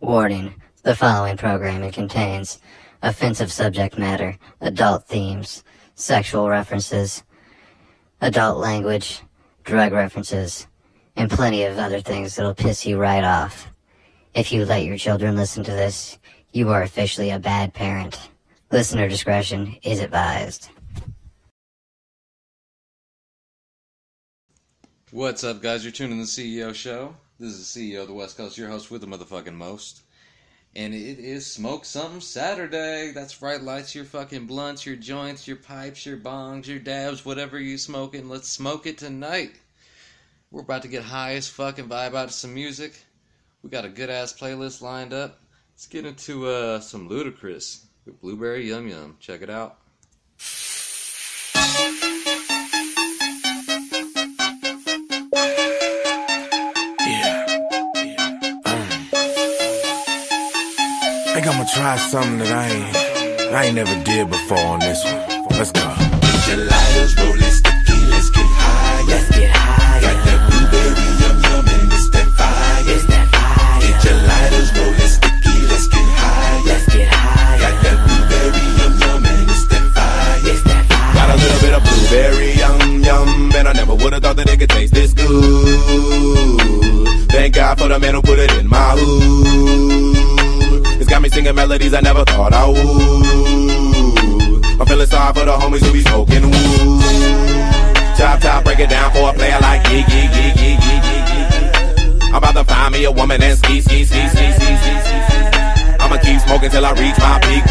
Warning, the following programming contains offensive subject matter, adult themes, sexual references, adult language, drug references, and plenty of other things that'll piss you right off. If you let your children listen to this, you are officially a bad parent. Listener discretion is advised. What's up, guys? You're tuning to the CEO Show. This is the CEO of the West Coast, your host with the motherfucking most. And it is Smoke Something Saturday. That's right, lights your fucking blunts, your joints, your pipes, your bongs, your dabs, whatever you smoking. Let's smoke it tonight. We're about to get high as fuck and vibe out to some music. We got a good-ass playlist lined up. Let's get into some Ludacris with Blueberry Yum Yum. Check it out. I think I'ma try something that I ain't never did before on this one. Let's go. Get your lighters, roll it sticky, let's get high. Let's get high. Got that blueberry yum yum and it's that fire. It's that fire. Get your lighters, roll it sticky, let's get high. Let's get high. Got that blueberry yum yum and it's that fire. It's that fire. Got a little bit of blueberry yum yum, and I never would've thought that it could taste this good. Thank God for the man who put it in my hood. It's got me singing melodies I never thought I would. I'm feeling sorry for the homies who be smoking wood. Chop, break it down for a player like yeah. I'm about to find me a woman and ski. I'ma keep smoking till I reach my peak.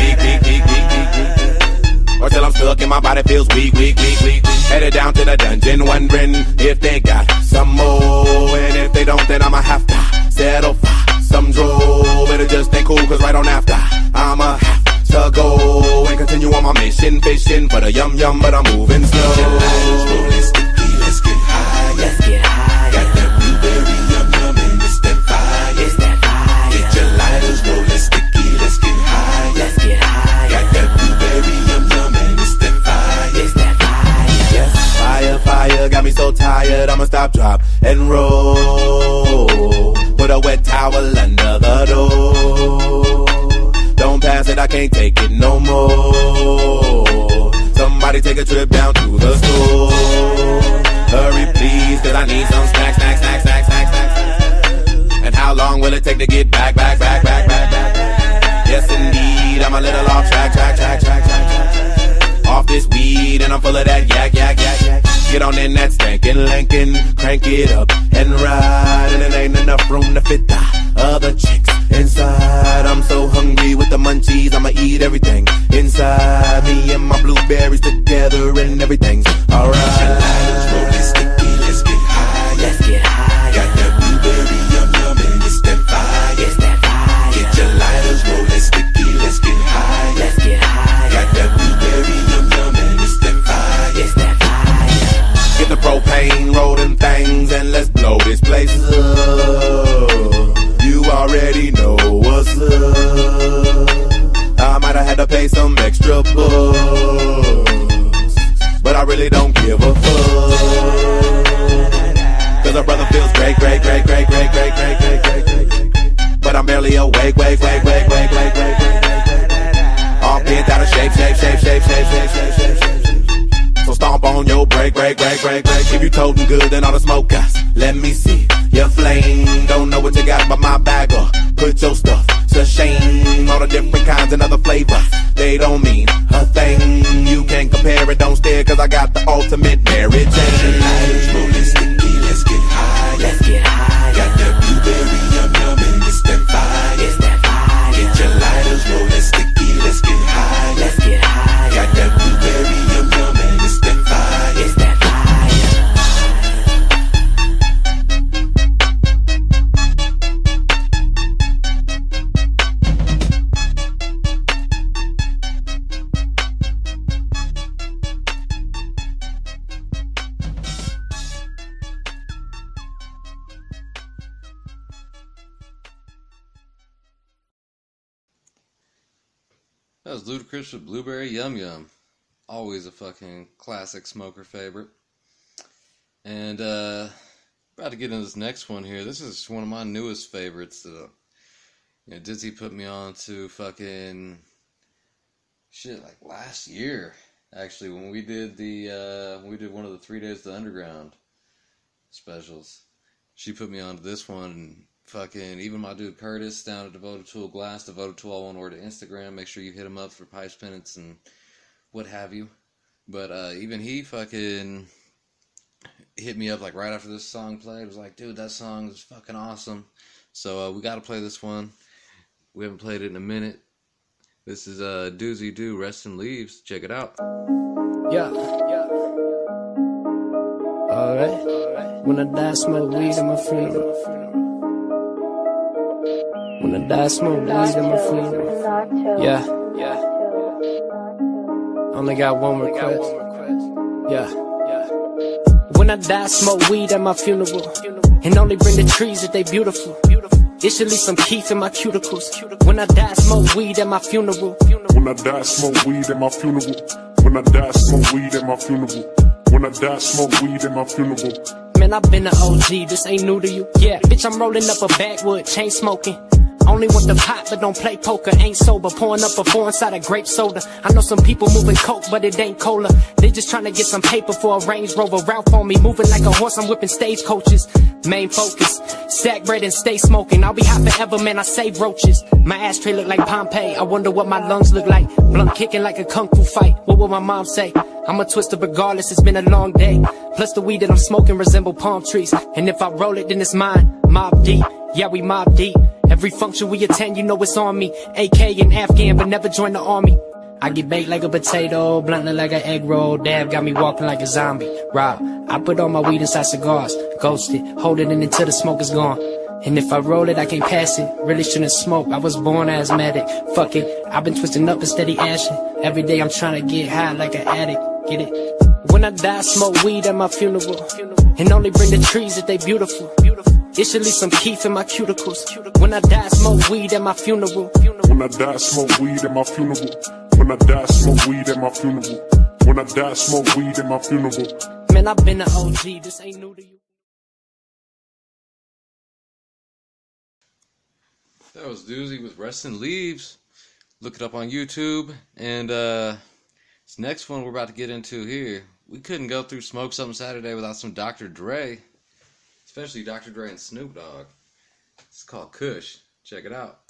Or till I'm stuck and my body feels weak. Headed down to the dungeon, wondering if they got some more. And if they don't, then I'ma have to settle for some draw. But it just ain't cool, cause right on after I'ma have to go and continue on my mission, fishing for the yum yum, but I'm moving slow. Get your lighters, roll it sticky, let's get high. Let's get high. Got that blueberry yum yum and it's that fire. It's that fire. Get your lighters, roll it sticky, let's get high. Let's get high. Got that blueberry yum yum and it's that fire. It's that fire. Yes, fire, got me so tired, I'ma stop, drop, and roll. Put a wet towel under the door. Don't pass it, I can't take it no more. Somebody take a trip down to the store. Hurry please, cause I need some snacks. And how long will it take to get back? Yes indeed, I'm a little off track. Off this weed and I'm full of that yak. Get on in that stankin' Lincoln, crank it up and ride. And it ain't enough room to fit the other chicks inside. I'm so hungry with the munchies, I'ma eat everything inside. Me and my blueberries together and everything's alright. Get your lighters, roll it sticky, let's get high. Let's get high. Got that blueberry yum yum and it's that fire. It's that fire. Get your lighters, roll it sticky, let's get high. Let's get high. Got that blueberry yum yum and it's that fire. It's that fire. Get the propane, roll them things, and let's blow this place up. You already know what's up. I might have had to pay some extra bucks, but I really don't give a fuck. Cause a brother feels great. But I'm barely awake. All bent out of shape. So stomp on your break. If you toting good, then all the smokers, let me see your flame. Don't know what you got but my bag or put your stuff to shame. All the different kinds and other flavors, they don't mean a thing. You can't compare it, don't stare, cause I got the ultimate Mary Jane. Get your lighters, roll it sticky, let's get high. Let's get high. Got that blueberry yum yum and it's that fire. It's that fire. Get your lighters, roll it sticky, let's get high. Let's get high. Got that blueberry yum yum and it's that fire. It's that fire. That was Ludacris with Blueberry Yum Yum. Always a fucking classic smoker favorite. And about to get into this next one here. This is one of my newest favorites. Yeah, Dizzy put me on to fucking shit like last year, actually, when we did one of the 3 Days of the Underground specials. She put me on to this one, and fucking even my dude Curtis down at Devoted Tool Glass, Devoted Tool all one word to Instagram. Make sure you hit him up for pipes, pennants, and what have you. But even he fucking hit me up like right after this song played. Was like, dude, that song is fucking awesome. So we got to play this one. We haven't played it in a minute. This is Doozy Doo, Rest and Leaves. Check it out. Yeah. Alright. When I die, smoke weed at my funeral. When I die, smoke weed at my funeral. Yeah. Only got one request. Yeah. When I die, smoke weed at my funeral. And only bring the trees if they beautiful. It should leave some keef in my cuticles. When I die, smoke weed at my funeral. When I die, smoke weed at my funeral. When I die, smoke weed at my funeral. When I die, smoke weed at my funeral. Man, I've been an OG, this ain't new to you. Yeah, bitch, I'm rolling up a backwood, chain smoking. Only want the pot, but don't play poker. Ain't sober, pouring up a 4 inside a grape soda. I know some people moving coke, but it ain't cola. They just trying to get some paper for a Range Rover. Ralph on me, moving like a horse, I'm whipping stage coaches. Main focus, stack bread and stay smoking. I'll be hot forever, man, I save roaches. My ashtray look like Pompeii, I wonder what my lungs look like. Blunt kicking like a kung fu fight, what will my mom say? I'm a twister regardless, it's been a long day. Plus the weed that I'm smoking resemble palm trees. And if I roll it, then it's mine, mob deep. Yeah, we mob deep. Every function we attend, you know it's on me. AK and Afghan, but never join the army. I get baked like a potato, bluntly like an egg roll. Dab got me walking like a zombie. Rob, I put all my weed inside cigars. Ghost it, hold it in until the smoke is gone. And if I roll it, I can't pass it. Really shouldn't smoke, I was born asthmatic. Fuck it, I've been twisting up and steady ashing. Every day I'm trying to get high like an addict. Get it? When I die, smoke weed at my funeral. And only bring the trees if they beautiful. It should leave some keef in my cuticles. When I die, smoke weed at my funeral. When I die, smoke weed at my funeral. When I die, smoke weed at my funeral. When I die, smoke weed at my funeral. Man, I've been an OG, this ain't new to you. That was Doozy with Rest and Leaves. Look it up on YouTube. And this next one we're about to get into here, we couldn't go through Smoke Something Saturday without some Dr. Dre. Especially Dr. Dre and Snoop Dogg. It's called Kush. Check it out.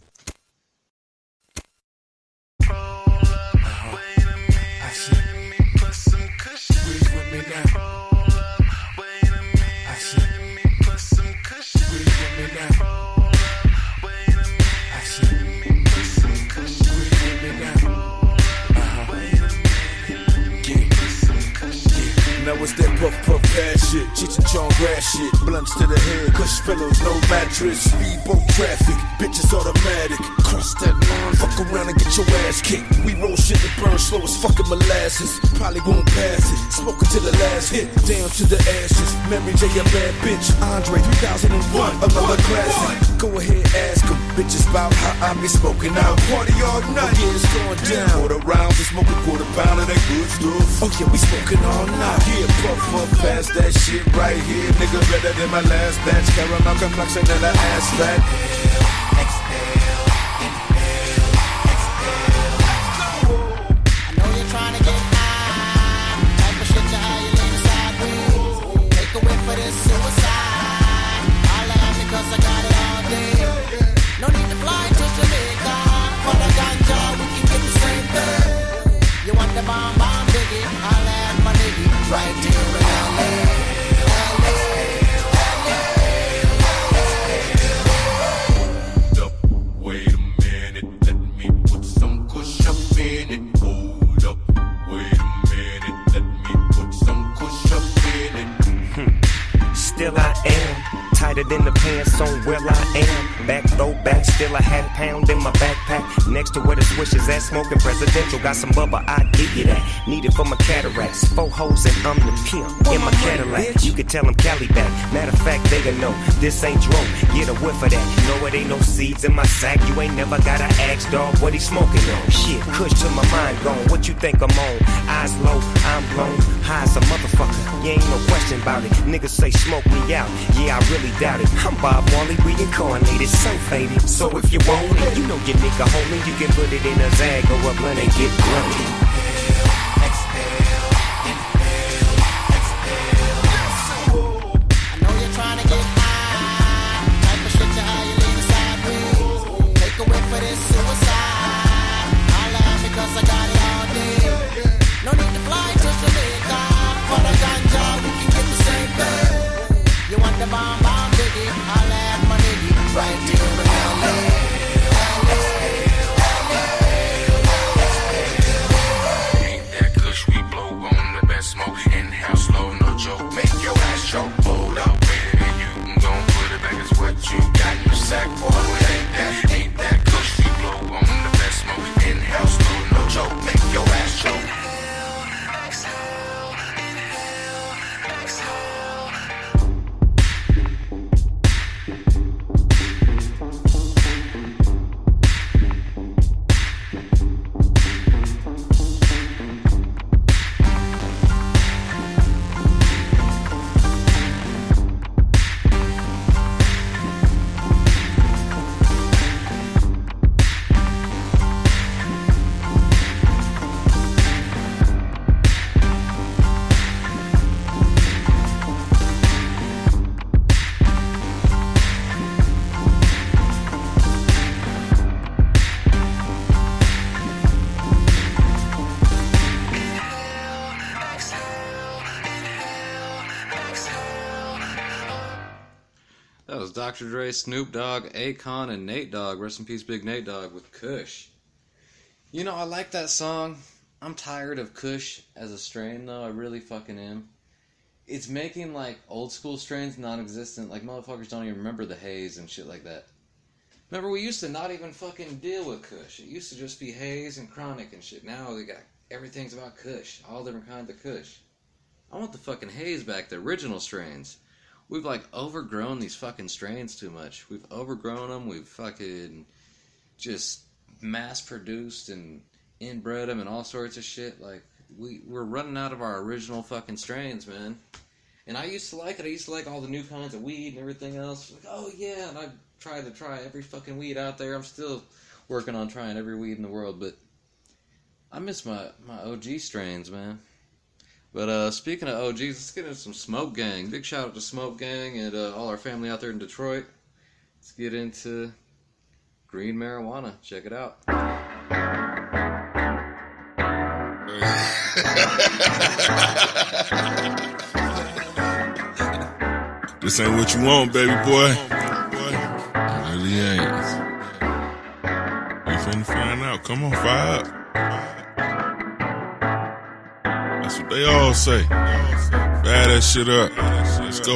Now it's that puff puff ass shit, Cheech and Chong grass shit, blunts to the head, cush pillows, no mattress, speedboat traffic, bitches automatic, cross that line, fuck around and get your ass kicked. We roll shit that burn slow as fucking molasses, probably won't pass it, smoking to the last hit, down to the ashes. Mary J a bad bitch, Andre 3001, another classic. Go ahead, ask them, bitches about how I be smoking out. Party all night, yeah, it's going down. Quarter rounds and smoke a quarter pound of that good stuff. Oh yeah, we smoking all night. Yeah, puff, puff, pass that shit right here. Nigga better than my last batch. Caramel complexion and an ass fat. Exhale, inhale, exhale. I know you're trying to get high. Type of shit to how you lean sideways. Take a whip for this suicide. Holla at me cause I got it all day. No need to fly to Jamaica. For the ganja, we can get the same thing. You want the bomb, biggie? Holla at my nigga. Right here in LA. Hold up, wait a minute, let me put some kush up in it. Hold up, wait a minute, let me put some kush up in it. Still I am, tighter than the pants on where I am. Back throwback, still a half pound in my backpack. Next to where the swish is at, smoking presidential. Got some bubba, I give you that. Need it for my cataracts. 4 hoes and I'm the pimp in my Cadillac. You can tell them Cali back. Matter of fact, they gon' know this ain't dro. Get a whiff of that. No, it ain't no seeds in my sack. You ain't never gotta ask, dog, what he smoking on. Shit, kush to my mind gone. What you think I'm on? Eyes low, I'm blown. High as a motherfucker. You ain't no question about it. Niggas say smoke me out. Yeah, I really doubt it. party. I'm Bob Marley, reincarnated, so faded. So if you want it, you know your nigga homie, you can put it in a Zag or a blunt and get bloody. That was Dr. Dre, Snoop Dogg, Akon, and Nate Dogg. Rest in peace, Big Nate Dogg with Kush. You know, I like that song. I'm tired of Kush as a strain, though. I really fucking am. It's making, like, old school strains non-existent. Like, motherfuckers don't even remember the haze and shit like that. Remember, we used to not even fucking deal with Kush. It used to just be haze and chronic and shit. Now they got everything's about Kush. All different kinds of Kush. I want the fucking haze back, the original strains. We've, like, overgrown these fucking strains too much. We've overgrown them. We've fucking just mass-produced and inbred them and all sorts of shit. Like, we're running out of our original fucking strains, man. And I used to like it. I used to like all the new kinds of weed and everything else. Like, oh, yeah, and I tried to try every fucking weed out there. I'm still working on trying every weed in the world, but I miss my OG strains, man. But speaking of OGs, let's get into some Smoke Gang. Big shout out to Smoke Gang and all our family out there in Detroit. Let's get into green marijuana. Check it out. This ain't what you want, baby boy. It really ain't. You finna find out. Come on, fire up. That's what they all say. Fire that shit up. Let's go.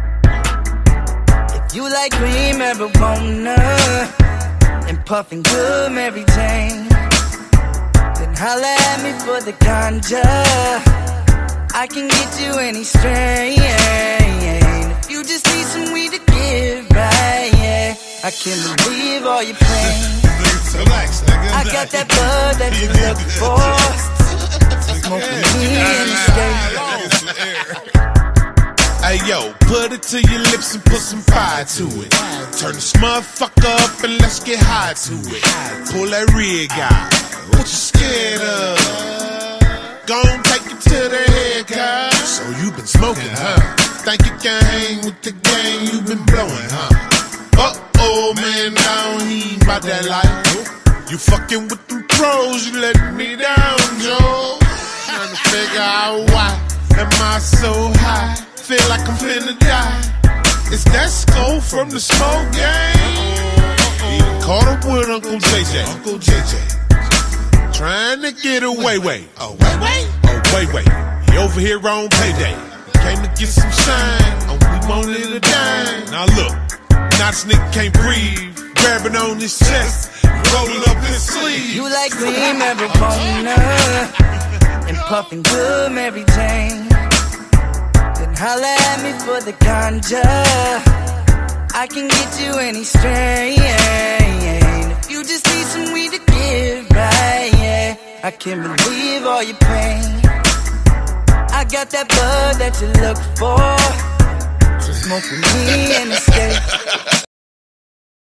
If you like green marijuana and puffing good Mary Jane, then holla at me for the ganja. I can get you any strain. If you just need some weed to get right, yeah, I can't believe all your pain. Relax, nigga. I got that bud that you look for. Smoking me in the skate. Hey yo, put it to your lips and put some fire to it. Turn this motherfucker up and let's get high to it. Pull that rig out. What you scared of? Gon' take it to the head, cuz. So you been smoking, huh? Think you can hang with the gang you been blowing, huh? Uh-oh, man, I don't even about that life. You fucking with them pros, you letting me down, Joe. Trying to figure out why am I so high? Feel like I'm finna die. Is that Skull from the Smoke Gang? Even caught up with Uncle JJ. Uncle JJ. Trying to get away, wait. Oh, wait. He over here on payday. Came to get some shine. Oh, we wanted a dime. Now look, now this nigga can't breathe. Grabbing on his chest, rolling up his sleeve. You like green marijuana and puffing good Mary Jane, then holla at me for the ganja. I can get you any strain. If you just need some weed to get right, yeah, I can't believe all your pain. I got that bud that you look for. smoke with me and escape.